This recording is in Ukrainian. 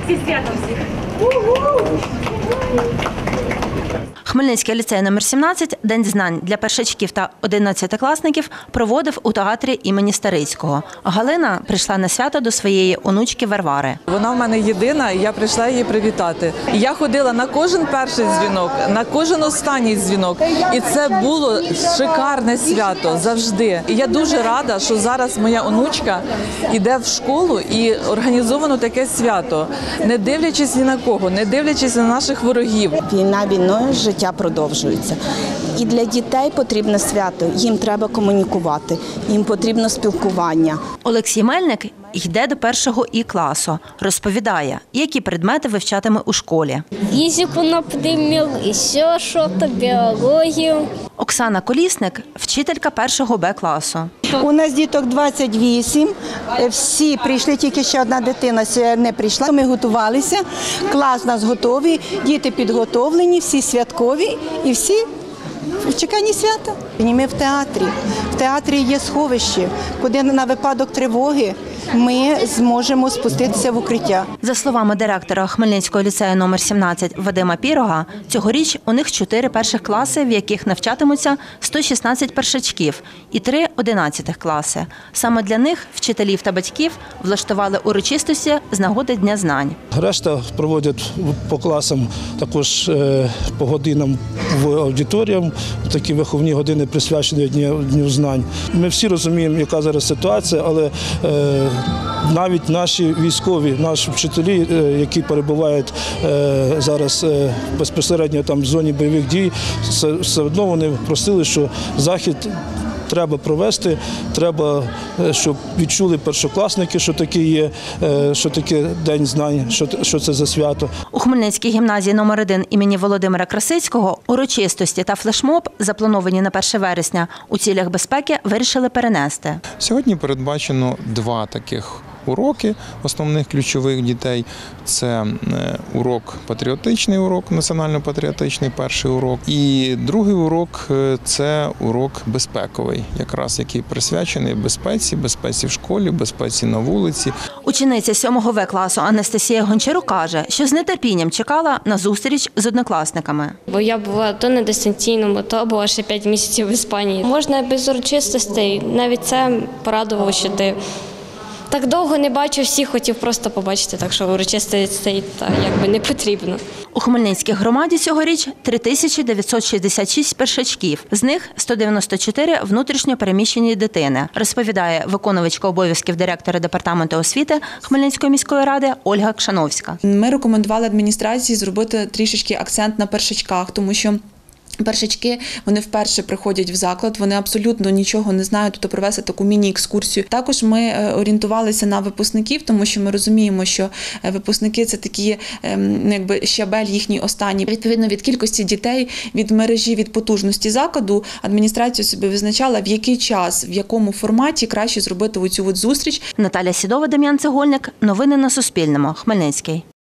Зі святом всіх! Хмельницький ліцей номер 17 «День знань» для першачків та 11-класників проводив у театрі імені Старицького. Галина прийшла на свято до своєї онучки Варвари. Вона в мене єдина, і я прийшла її привітати. Я ходила на кожен перший дзвінок, на кожен останній дзвінок. І це було шикарне свято завжди. І я дуже рада, що зараз моя онучка йде в школу і організовано таке свято, не дивлячись ні на кого, не дивлячись на наших ворогів. Війна війною, життя продовжується. І для дітей потрібне свято, їм треба комунікувати, їм потрібно спілкування. Олексій Мельник йде до першого І-класу. Розповідає, які предмети вивчатиме у школі. Фізику, наприклад, і ще щось, біологію. Оксана Колісник – вчителька першого Б-класу. У нас діток 28, всі прийшли, тільки ще одна дитина не прийшла. Ми готувалися, клас у нас готовий, діти підготовлені, всі святкові і всі в чеканні свята. Ми в театрі. В театрі є сховище, куди на випадок тривоги ми зможемо спуститися в укриття. За словами директора Хмельницького ліцею номер 17 Вадима Пірога, цьогоріч у них 4 перших класи, в яких навчатимуться 116 першачків і 3 11 класи. Саме для них вчителів та батьків влаштували урочистості з нагоди Дня знань. Решта проводять по класам, також по годинам в аудиторіям, такі виховні години присвячені Дню знань. Ми всі розуміємо, яка зараз ситуація, але навіть наші військові, наші вчителі, які перебувають зараз безпосередньо там в зоні бойових дій, все одно вони просили, що захід треба провести, треба, щоб відчули першокласники, що таке є, що таке День знань, що це за свято. У Хмельницькій гімназії номер 1 імені Володимира Красицького урочистості та флешмоб, заплановані на 1 вересня, у цілях безпеки вирішили перенести. Сьогодні передбачено 2 таких уроки основних ключових дітей. Це патріотичний урок, національно-патріотичний перший урок. І другий урок – це урок безпековий, якраз який присвячений безпеці в школі, безпеці на вулиці. Учениця 7 В-класу Анастасія Гончарук каже, що з нетерпінням чекала на зустріч з однокласниками. Бо я була то на дистанційному, то була ще 5 місяців в Іспанії. Можна без урочистостей, навіть це порадувало, що ти так довго не бачив, всіх хотів просто побачити, так що урочистостей якби не потрібно. У Хмельницькій громаді цьогоріч 3966 першачків, з них 194 – внутрішньо переміщені дитини, розповідає виконувачка обов'язків директора департаменту освіти Хмельницької міської ради Ольга Кшановська. Ми рекомендували адміністрації зробити трішечки акцент на першачках, тому що першачки, вони вперше приходять в заклад, вони абсолютно нічого не знають, тобто провести таку міні-екскурсію. Також ми орієнтувалися на випускників, тому що ми розуміємо, що випускники – це такі, якби щабель їхній останній. Відповідно від кількості дітей, від мережі, від потужності закладу, адміністрація собі визначала, в який час, в якому форматі краще зробити оцю зустріч. Наталя Сідова, Дем'ян Цегольник. Новини на Суспільному. Хмельницький.